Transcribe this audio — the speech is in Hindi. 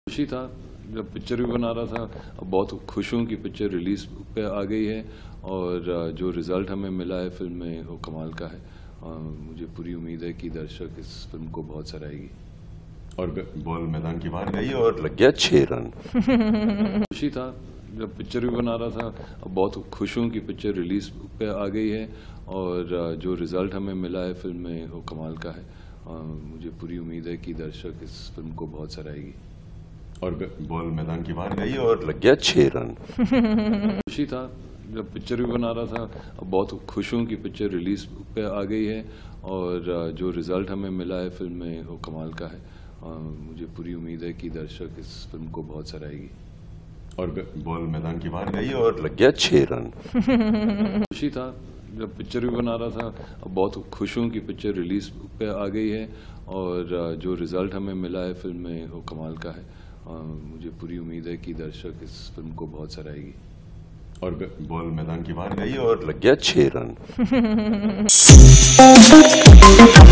खुशी था जब पिक्चर भी बना रहा था। अब बहुत खुश हूँ कि पिक्चर रिलीज पे आ गई है और जो रिजल्ट हमें मिला है फिल्म में वो कमाल का है। मुझे पूरी उम्मीद है कि दर्शक इस फिल्म को बहुत सराहेगी। और बॉल मैदान की बाहर गई और लग गया 6 रन। खुशी था जब पिक्चर भी बना रहा था। अब बहुत खुश हूँ कि पिक्चर रिलीज पे आ गई है और जो रिजल्ट हमें मिला है फिल्म में वो कमाल का है। मुझे पूरी उम्मीद है कि दर्शक इस फिल्म को बहुत सराहेगी। और बॉल मैदान की बाहर गई और लग गया 6 रन। खुशी था जब पिक्चर भी बना रहा था। अब बहुत खुश हूँ कि पिक्चर रिलीज पे आ गई है और जो रिजल्ट हमें मिला है फिल्म में वो कमाल का है। मुझे पूरी उम्मीद है कि दर्शक इस फिल्म को बहुत सराहेगी। और बॉल मैदान की बाहर गई और लग गया 6 रन। खुशी था जब पिक्चर भी बना रहा था। अब बहुत खुश हूँ कि पिक्चर रिलीज पे आ गई है और जो रिजल्ट हमें मिला है फिल्म में वो कमाल का है। मुझे पूरी उम्मीद है कि दर्शक इस फिल्म को बहुत सराहेगी। और बॉल मैदान की बाहर गई और लग गया 6 रन।